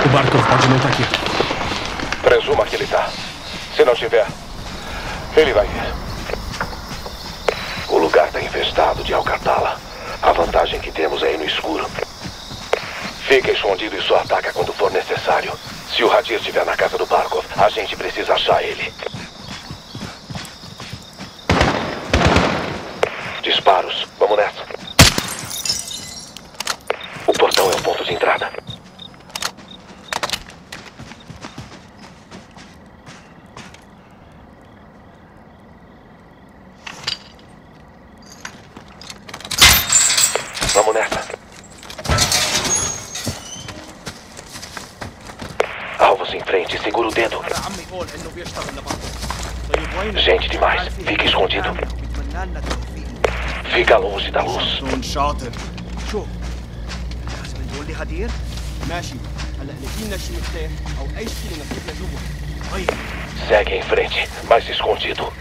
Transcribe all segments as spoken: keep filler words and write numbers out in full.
Barkov pode não estar aqui. Presuma que ele está. Se não tiver, ele vai vir. O lugar está infestado de Al-Qatala. A vantagem que temos é ir no escuro. Fica escondido e só ataca quando for necessário. Se o Hadir estiver na casa do Barkov, a gente precisa achar ele. Disparos. Vamos nessa. O portão é o ponto de entrada. Vamos nessa. Alvos em frente, segura o dedo. Gente demais, fica escondido. Fica longe da luz. Segue em frente, mas escondido.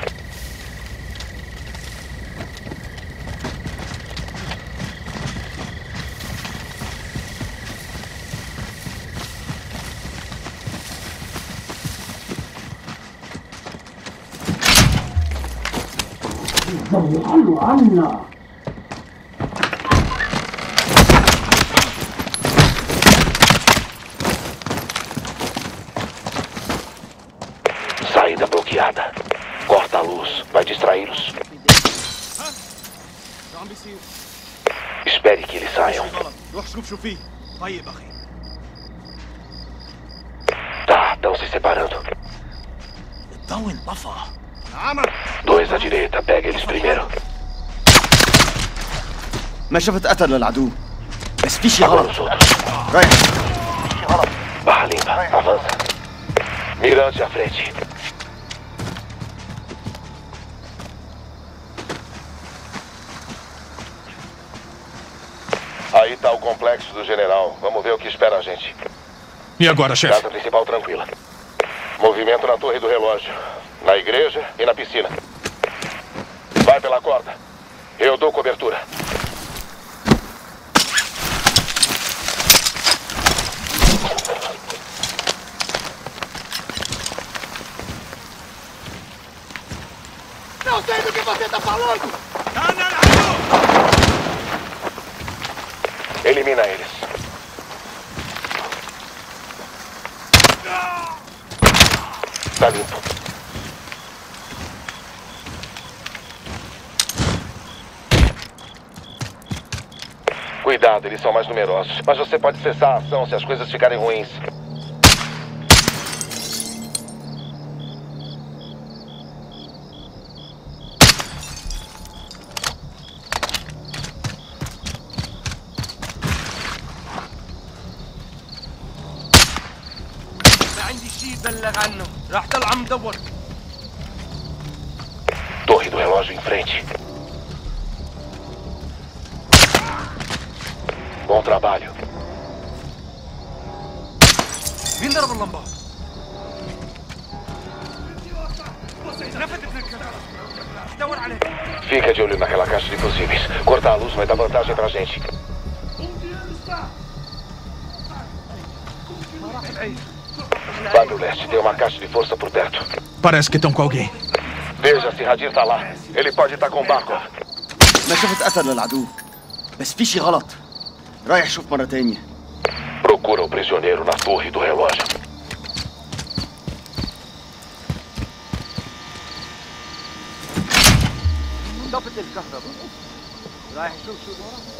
Saída bloqueada. Corta a luz. Vai distraí-los. Espere que eles saiam. Tá, estão se separando. Dois à direita, pega eles primeiro. ما شفت قتل للعدو بس في شي Agora غلط. os outros. رايح. Barra limpa, avança. Mirante à frente. Aí tá o complexo do general. Vamos ver o que espera a gente. E agora, chefe? Casa principal tranquila. Movimento na torre do relógio. Na igreja e na piscina. Vai pela corda. Eu dou cobertura. Não sei do que você tá falando! Elimina eles. Tá limpo. Cuidado, eles são mais numerosos. Mas você pode cessar a ação se as coisas ficarem ruins. Torre do relógio em frente. Bom trabalho. Fica de olho naquela caixa de fusíveis. Cortar a luz vai dar vantagem pra gente. Vai pro leste, tem uma caixa de força por perto. Parece que estão com alguém. Veja se Hadir tá lá. Ele pode estar com o Barkov. ما شفت قتل للعدو بس في شي غلط. رايح شوف مرة تانية. Procura o prisioneiro na torre do relógio. ضبط الكهرباء. رايح شوف شو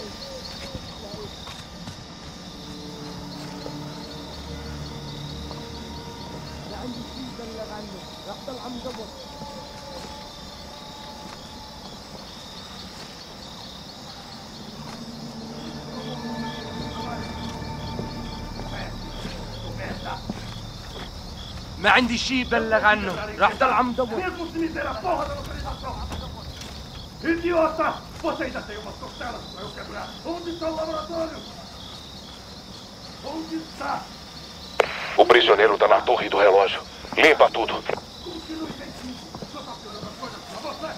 ما عندي شيء بلغ عنه. راح ضل عم دور. Idiota! Você ainda tem umas costelas para eu quebrar. Onde está o laboratório? Onde está? O prisioneiro tá na torre do relógio. Limpa tudo. Continue vencido. Só tá piorando as coisas para você.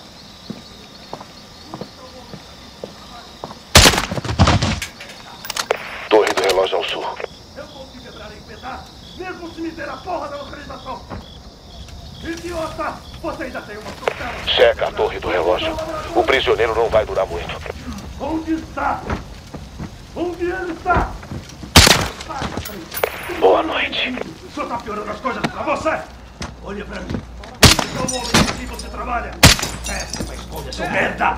Torre do relógio ao sul. Eu vou te quebrar em pedaços. pedaços, mesmo se me der a porra da localização. Idiota! Você ainda tem uma costela. Checa a torre do relógio. O prisioneiro não vai durar muito. Onde está? Onde ele está? Boa noite. O senhor está piorando as coisas pra você? Olha pra mim. Esse é o homem que você trabalha. Péssima escolha, seu merda!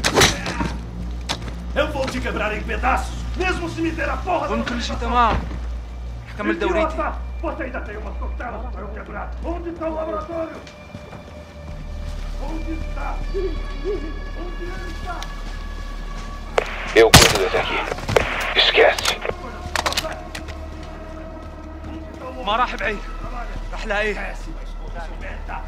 Eu vou te quebrar em pedaços, mesmo se me der a porra da قلت كل شيء localização. تمام. كمل دوريتي. Idiota! Você ainda tem umas costelas para eu quebrar. Onde está o laboratório? Onde está? Onde ele está? Eu cuido desse aqui. Esquece. ما راح بعيد. راح لاقيه. Péssima escolha, seu merda!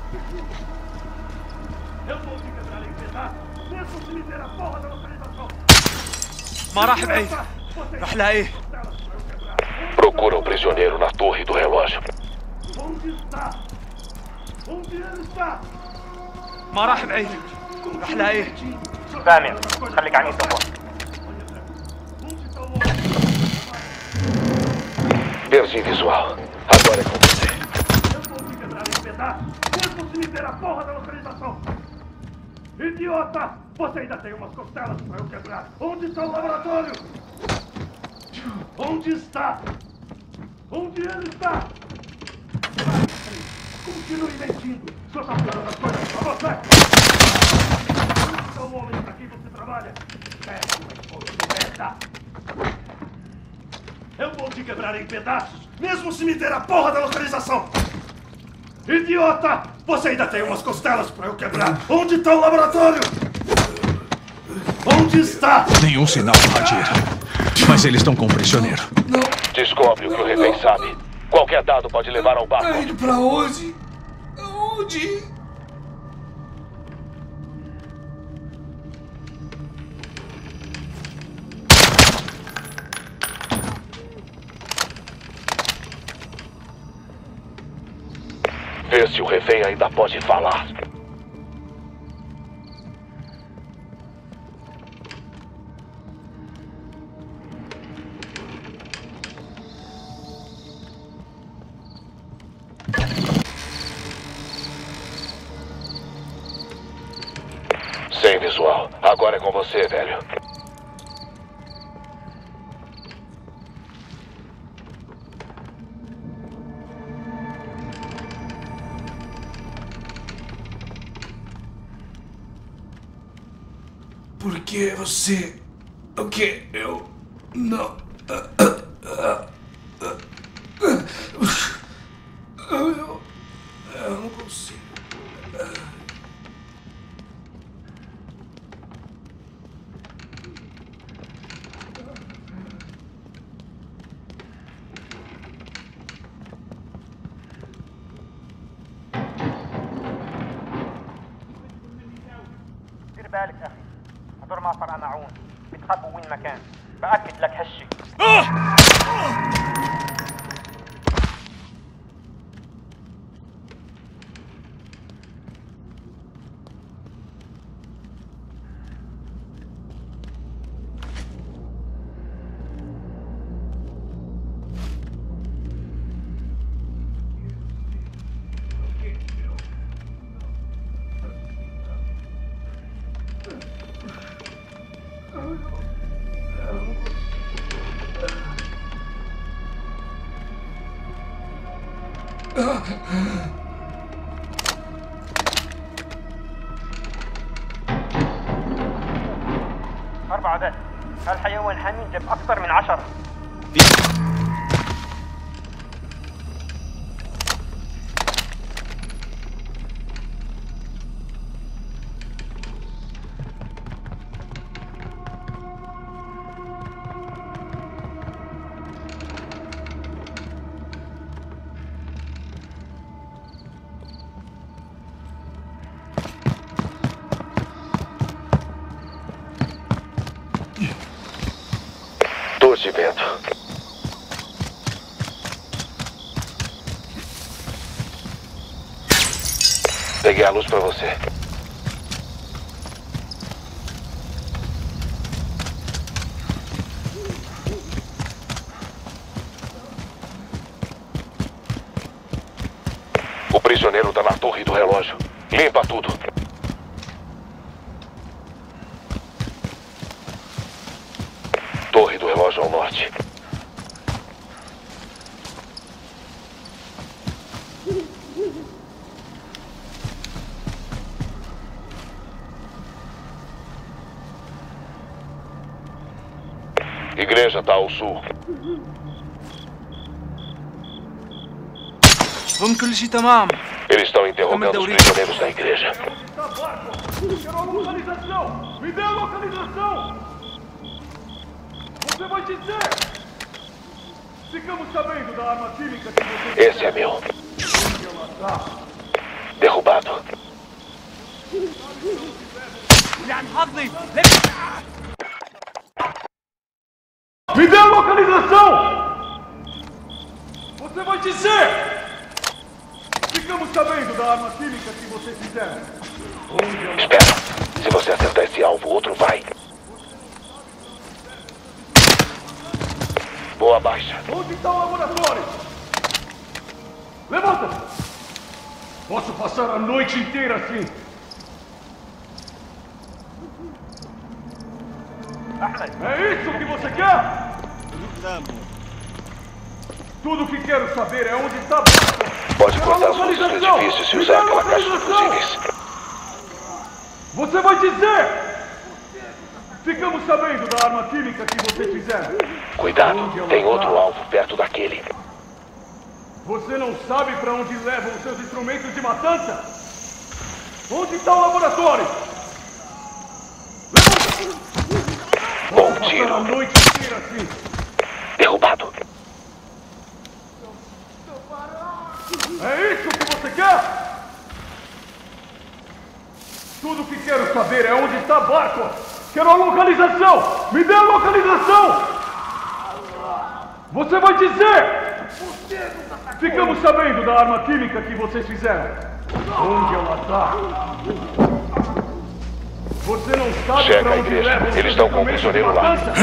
Eu vou te quebrar em pedaços, mesmo se me der a porra da localização. ما راح بعيد. راح لاقيه. Procura o prisioneiro na torre do relógio. Onde está? Onde ele está? ما راح بعيد. راح لاقيه. سامع خليك عن يدك. Onde está o homem? Perdi visual. Agora é com você. Eu vou te quebrar em pedaços, mesmo se me der a porra da localização. Idiota! Você ainda tem umas costelas para eu quebrar. Onde está o laboratório? Onde está? Onde ele está? Continue mentindo. O senhor está falando as coisas para você. Onde está o homem para quem você trabalha? Péssima escolha de merda. Eu vou te quebrar em pedaços, mesmo se me der a porra da localização. Idiota! Você ainda tem umas costelas para eu quebrar. Onde está o laboratório? Onde está? Nenhum sinal do radieiro. Mas eles estão com o prisioneiro. Descobre o que o refém sabe. Qualquer dado pode levar ao barco. Tá indo pra onde? Onde? Vê se o refém ainda pode falar. Sem visual. Agora é com você, velho. Por que você... O que? Eu... Não... Eu... Eu não consigo... دير بالك اخي هدول ما فرقع معون بيتخبوا وين ما كان باكد لك هالشي. أربعة بس. هالحيوان حمين جاب أكثر من عشرة. Doze vento. Peguei a luz pra você. prisioneiro tá na torre do relógio. Limpa tudo. Torre do relógio ao norte. Igreja está ao sul. هم كل شيء تمام. Eles estão interrogando os prisioneiros da igreja. Quero a localização! Me dê a localização! Você vai dizer! Ficamos sabendo da arma química que você... Esse é meu. Derrubado. Me dê a localização! Você vai dizer! Ficamos sabendo da arma química que vocês fizeram. Espera. Se você acertar esse alvo, outro vai. Boa baixa. Onde está o laboratório? Levanta-se! Posso passar a noite inteira assim. É isso que você quer? Tudo o que quero saber é onde está... Pode cortar as luzes do edifício e usar aquela caixa de fusíveis. Você vai dizer! Ficamos sabendo da arma química que vocês fizeram. Cuidado, tem outro alvo perto daquele. Você não sabe para onde levam os seus instrumentos de matança? Onde está o laboratório? Bom Passar a tiro. noite inteira assim. Derrubado. É isso que você quer? Tudo o que quero saber é onde está Barkov. Quero a localização! Me dê a localização! Você vai dizer! Ficamos sabendo da arma química que vocês fizeram. Onde ela está? Você não sabe Checa para a onde igreja. leva os Eles seus estão com um instrumentos de prisioneiro lá. matança?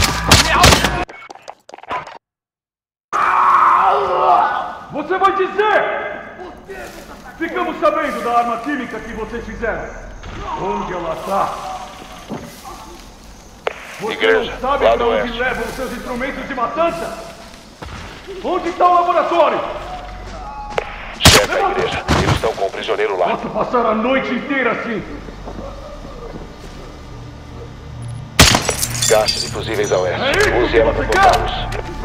Você vai dizer! Ficamos sabendo da arma química que vocês fizeram. Onde ela está? Você Igreja, não sabe lado para onde oeste. levam os seus instrumentos de matança? Onde está o laboratório? Checa a igreja. Eles estão com um prisioneiro lá. Posso passar a noite inteira assim. Caixa de fusíveis a É oeste. isso Use que ela você para quer? cortá-los.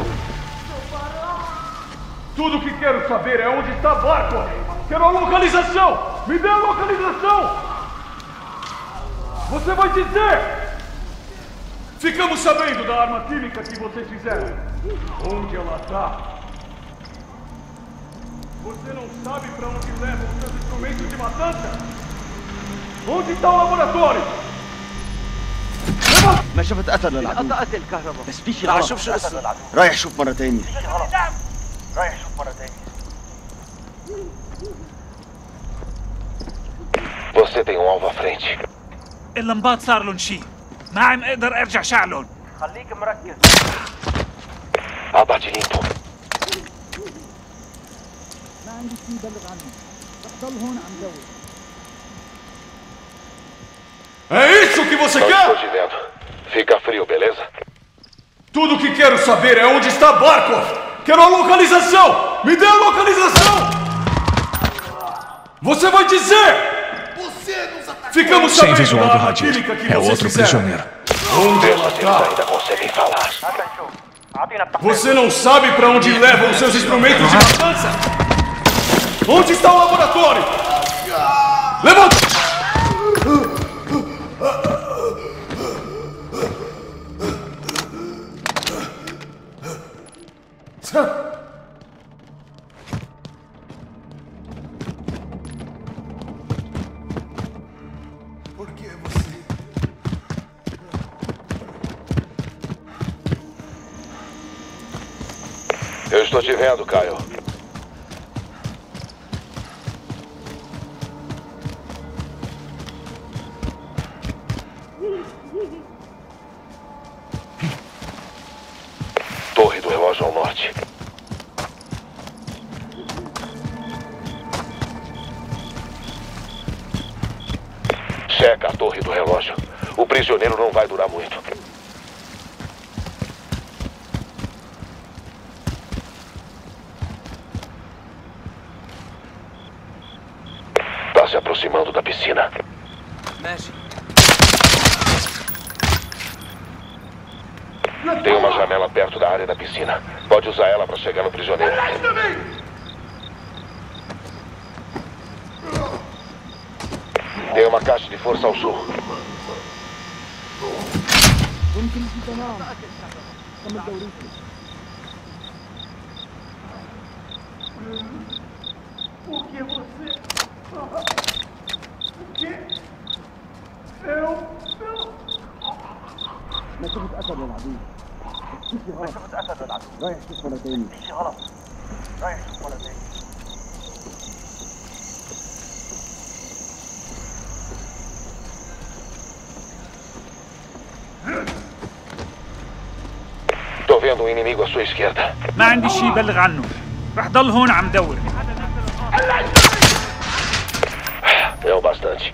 Tudo o que quero saber é onde está Barkov. Quero a localização. Me dê a localização. Você vai dizer! Ficamos sabendo da arma química que vocês fizeram. Onde ela está? Você não sabe para onde levam os seus instrumentos de matança? Onde está o laboratório? ما شفت قتل للعدو قطعت الكهرباء. بس في شي تعال غلط. شوف شو اسمه. رايح شوف مرة تانية. غلط. رايح شوف مرة ثانية. Você tem um alvo à frente. اللمبات صار لهم شيء. ما عم اقدر ارجع شعلهم. خليك مركز. Abate limpo. ما عندي شيء بلغ عنهم. رح ضل هون عم دور. É isso que você Não estou quer? te vendo. Fica frio, beleza? Tudo o que quero saber é onde está Barkov. Quero a localização. Me dê a localização. Você vai dizer! Ficamos Sem sabendo visual da do arma Radir. química que É vocês outro fizeram. prisioneiro. Onde ela Veja se eles está? ainda conseguem falar. هات نشوف. أعطينا التقرير. Você não sabe para onde levam os seus instrumentos de matança? Onde está o laboratório? Levanta! Por que você? Eu estou te vendo, Caio. Torre do relógio ao norte. Checa a torre do relógio. O prisioneiro não vai durar muito. Tá se aproximando da piscina. ماشي. Tem uma janela perto da área da piscina. Pode usar ela para chegar no prisioneiro. Tem uma caixa de força ao sul. ممكن في تمام كمل دوريك. Por que você... Por que... Eu... Eu... ما شفت اسد للعدو. ما شفت اسد للعدو. رايح شوف ولا تاني. في شيء غلط. رايح شوف ولا تاني. Tô vendo um inimigo à sua esquerda. ما عندي شيء بلغ عنه. رح ضل هون عم دور. É o bastante.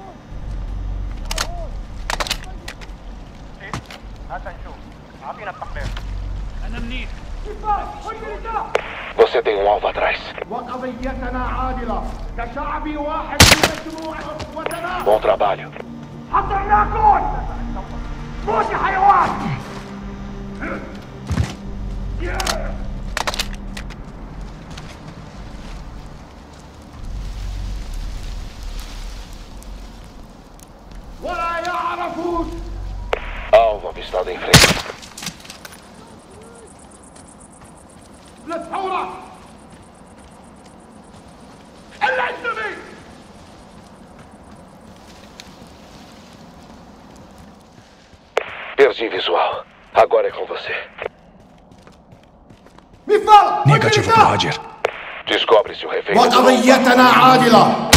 هات نشوف. اعطينا التحضير. أنا منيح. Você tem um alvo atrás. وقضيتنا عادلة كشعب واحد بمجموع أخوتنا. Bom trabalho. حصرناكم. موت يا حيوان. ولا يعرفون. Alvo avistado em frente. للثورة. الأجنبي. Perdi visual. Agora é com você. Negativo pro Roger. Descobre se o refém... وقضيتنا عادلة